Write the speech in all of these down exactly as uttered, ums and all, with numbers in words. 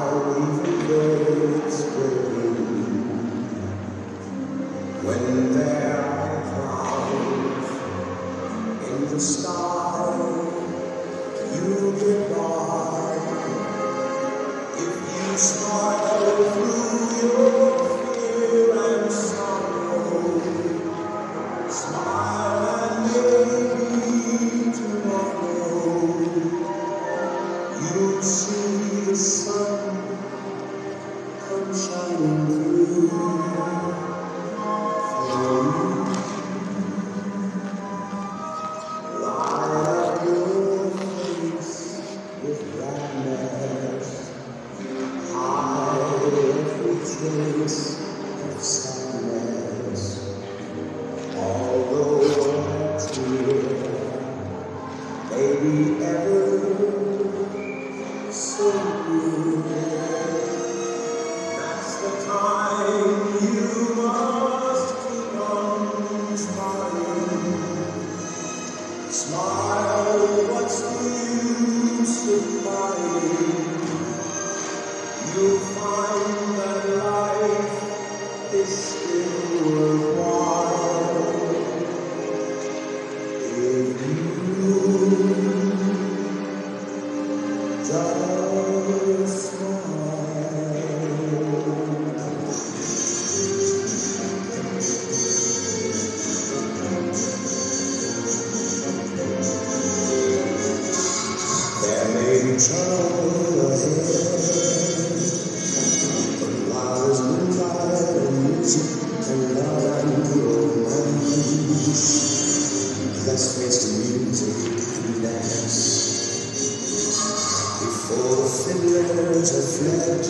When there are clouds in the sky, you get by. If you smile through your fear and sorrow, smile and maybe tomorrow you'll see the sun come shining through. Trace of sadness, although a tear may be ever so near, that's the time you must keep on smiling. Smile, what's the use of crying? You'll find that life is still worthwhile if you just smile. There may be trouble ahead, and love and romance. Let's face the music and dance. Before the fiddlers have fled,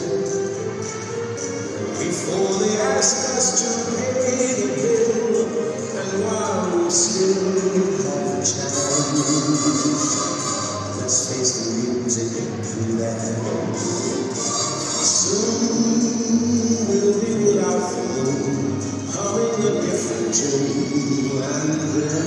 before they ask us to pay the bill, and while we still have a chance, let's face the music and dance. Soon we'll be without food, humming a different tune, and then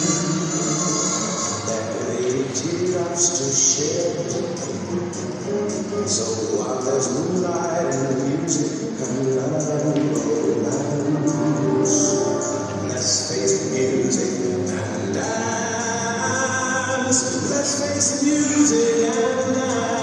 there may be teardrops to shed. So while there's moonlight and music and love and romance, let's face the music and dance. Let's face the music and dance.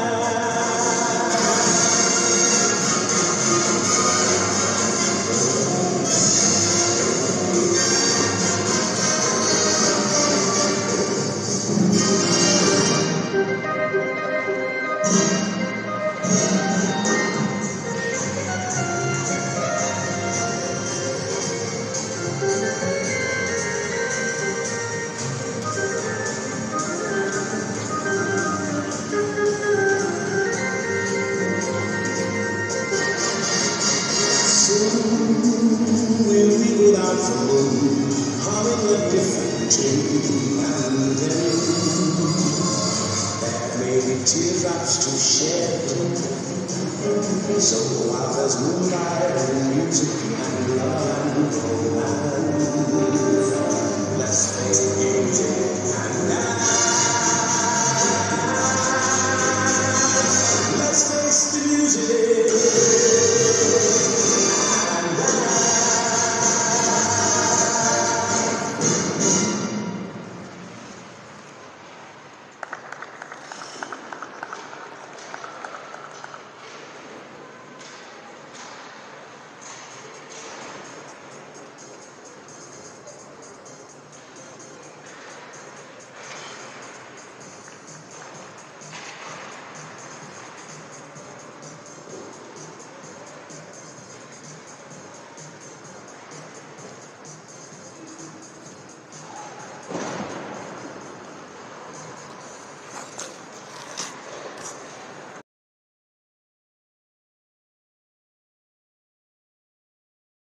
We'll be without the moon, humming a different tune, and then there may be teardrops to shed. So while there's moonlight and music and